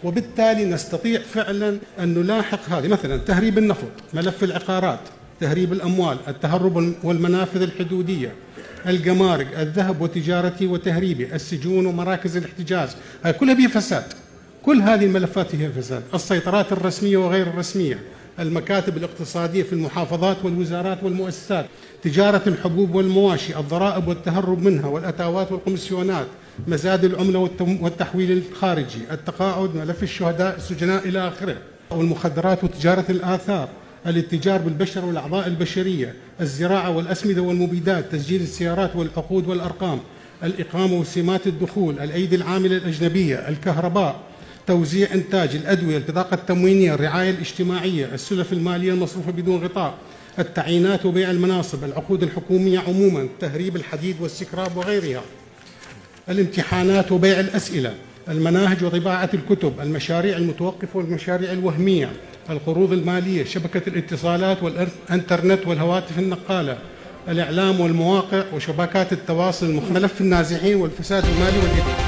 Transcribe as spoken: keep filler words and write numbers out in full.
وبالتالي نستطيع فعلا أن نلاحق هذه، مثلا تهريب النفط، ملف العقارات، تهريب الأموال، التهرب والمنافذ الحدودية، الجمارك، الذهب وتجارته وتهريبه، السجون ومراكز الاحتجاز، هاي كلها بها فساد. كل هذه الملفات هي فساد. السيطرات الرسمية وغير الرسمية، المكاتب الاقتصادية في المحافظات والوزارات والمؤسسات، تجارة الحبوب والمواشي، الضرائب والتهرب منها والأتاوات والكوميسيونات، مزاد العملة والتحويل الخارجي، التقاعد، ملف الشهداء، السجناء إلى آخره، والمخدرات وتجارة الآثار، الاتجار بالبشر والأعضاء البشرية، الزراعة والأسمدة والمبيدات، تسجيل السيارات والعقود والأرقام، الإقامة وسمات الدخول، الأيدي العاملة الأجنبية، الكهرباء، توزيع إنتاج الأدوية، البطاقة التموينية، الرعاية الاجتماعية، السلف المالية المصروفة بدون غطاء، التعيينات وبيع المناصب، العقود الحكومية عموما، تهريب الحديد والسكراب وغيرها، الامتحانات وبيع الأسئلة، المناهج وطباعة الكتب، المشاريع المتوقفة والمشاريع الوهمية، القروض المالية، شبكة الاتصالات والإنترنت والهواتف النقالة، الإعلام والمواقع وشبكات التواصل، ملف النازحين والفساد المالي والإداري.